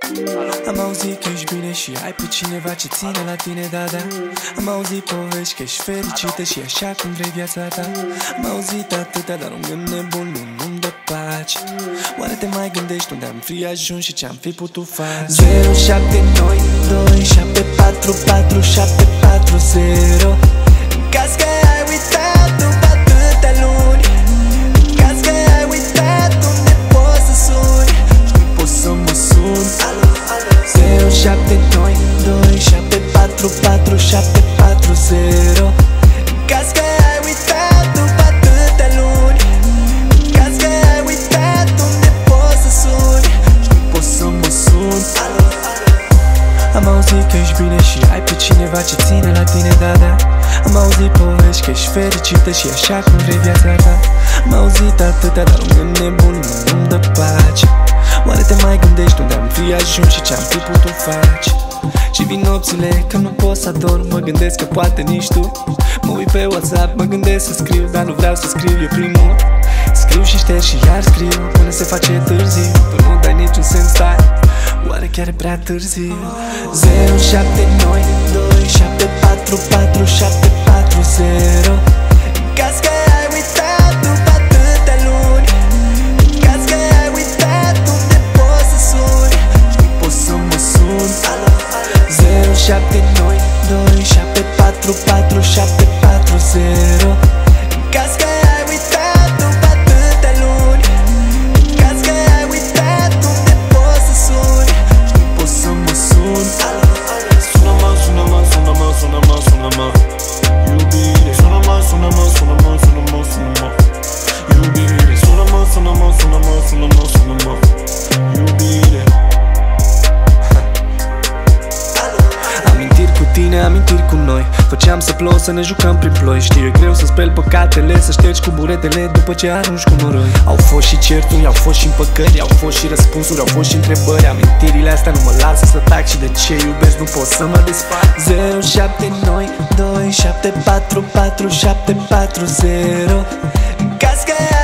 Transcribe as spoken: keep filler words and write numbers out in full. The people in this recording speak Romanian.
Am auzit că ești bine și ai pe cineva ce ține la tine, da, da. Am auzit povești că ești fericită și așa cum vrei viața ta. Am auzit atâtea, dar un gând nebun nu, nu-mi dă pace. Oare te mai gândești unde am fi ajuns și ce-am fi putut face? Zero șapte doi doi șapte patru patru șapte patru zero. În caz că ai uitat după atâtea luni, în caz că ai uitat unde poți să suni și nu poți să mă suni. Zero șapte doi doi șapte patru patru șapte patru zero. În caz că ai uitat după atâtea luni, în caz că ai uitat unde poți să suni și nu poți să mă suni. Am auzit că ești bine și ai pe cineva ce ține la tine, da, da. Am auzit povești că ești fericită și așa cum vrei viața ta. Am auzit atâtea, dar un gând nebun nu-mi dă pace. Oare te mai gândești unde am fi ajuns și ce-am fi putut face? Și vin nopțile când nu pot să adorm, mă gândesc că poate nici tu. Mă uit pe WhatsApp, mă gândesc să scriu, dar nu vreau să scriu eu primul. Scriu și șterg și iar scriu până se face târziu. Tu nu dai niciun semn, stai, oare chiar e prea târziu? Zero șapte doi doi șapte patru patru șapte patru zero. În caz că ai uitat după atâtea luni, în caz că ai uitat unde poți să suni și nu poți să mă suni. Zero șapte doi doi șapte patru patru șapte patru zero. În caz că ai uitat după atâtea luni, în caz că ai uitat unde poți să suni și nu poți să mă suni. Sună-mă, sună-mă, sună-mă, sună-mă, sună-mă, iubire. Sună-mă, sună-mă, sună-mă, sună-mă, sună-mă, iubire. Sună-mă, sună-mă, sună-mă, sună-mă, sună-mă, iubire. Amintiri cu tine, amintiri cu noi. Făceam să plouă, să ne jucăm prin ploi. Știu, e greu să speli păcatele, să ștergi cu buretele după ce arunci cu noroi. Au fost și certuri, au fost și împăcări, au fost și răspunsuri, au fost și întrebări. Amintirile astea nu mă lasă să tac și de ce iubesc nu pot să mă desfac. Zero șapte doi doi șapte patru patru șapte patru zero. În caz că